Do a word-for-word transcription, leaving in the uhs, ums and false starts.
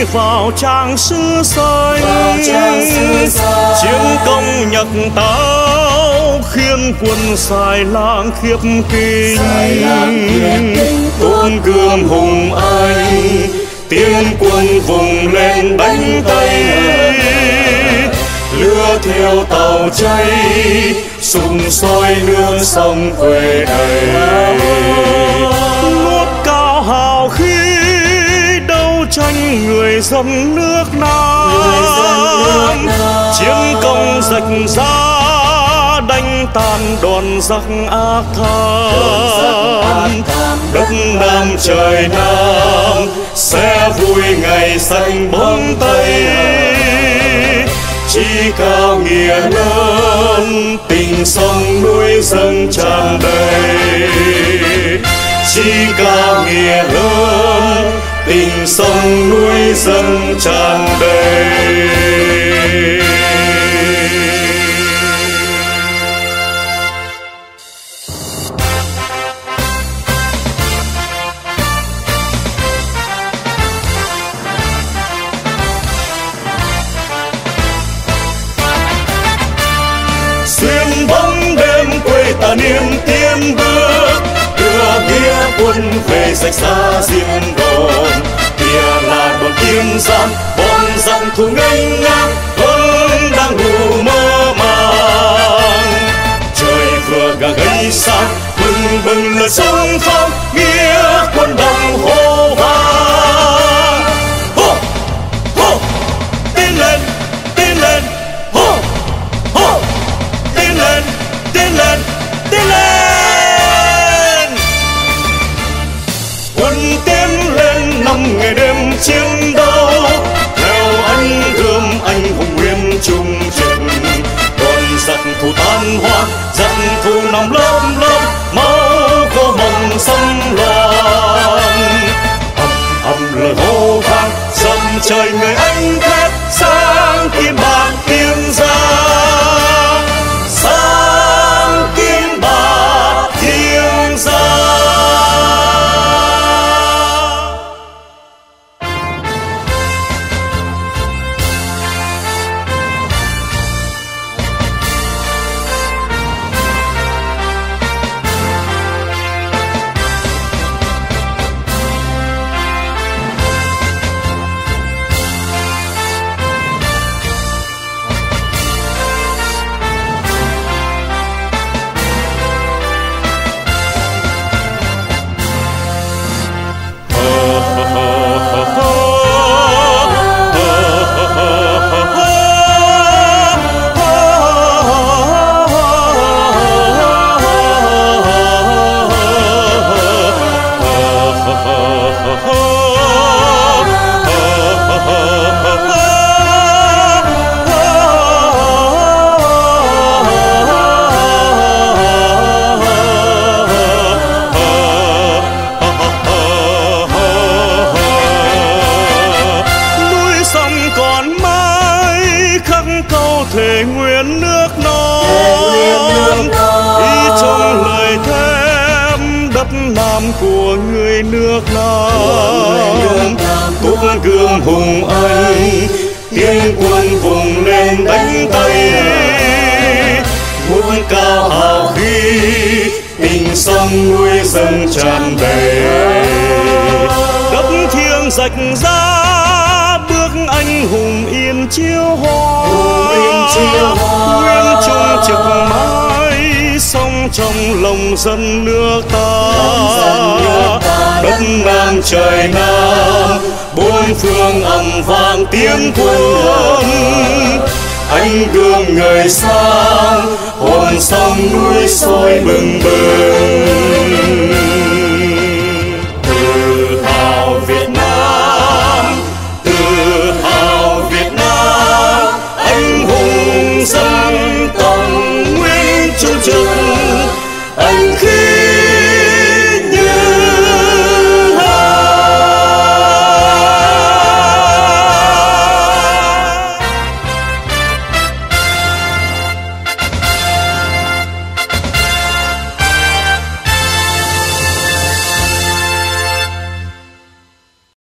vào trang sử xanh. Chiến công nhật táo khiến quân xài lang khiếp kinh. Tôn gương hùng anh tiến quân vùng lên đánh Tây. Lửa theo tàu cháy sùng soi nước sông quê đầy. Ngút cao hào khí đấu tranh người dân nước Nam. Chiến công rạch ra đánh tan đòn giặc ác tham. Đất Nam trời Nam sẽ vui ngày xanh bóng Tây. Chí cao nghĩa lớn tình sông núi dâng tràn đầy. Chí cao nghĩa lớn tình sông núi dâng tràn đầy. Xuyên bóng đêm quê ta niềm tiến bước, đưa nghĩa quân về rạch xa diên đồn. Kia là đồn Kiên Giang, bọn giặc thù nghênh ngang vẫn đang ngủ mơ màng. Trời vừa gà gây sáng bừng bừng lời sông phong, nghĩa quân đồng hô vang. Hô hô tiến lên tiến lên, hô hô tiến lên tiến lên tiến lên. Quân tiến lên năm ngày đêm chiến đấu, theo anh gươm anh hùng nguyên trung trực. Đòn giặc thù tan hoang, giặc thù nằm lớp lớp, máu khô mộng xâm loạn. Ầm ầm lời hô vang dầm trời người anh thép sáng kim bạc Kiên Giang. Sáng kim bạc Kiên Giang. Thề nguyện nước non, ý trong lời thép đất Nam của người nước Nam. Túc gương hùng anh tiến quân vùng lên đánh Tây. Ngút cao hào khí tình sông núi dâng tràn đầy. Đất thiêng rạch ra bước anh hùng yên chiêu hoa. Nguyên trung trực mãi sống trong lòng dân nước ta. Đất Nam trời Nam bốn phương ầm vang tiến quân. Anh gương người sang hồn sông núi sôi bừng bừng.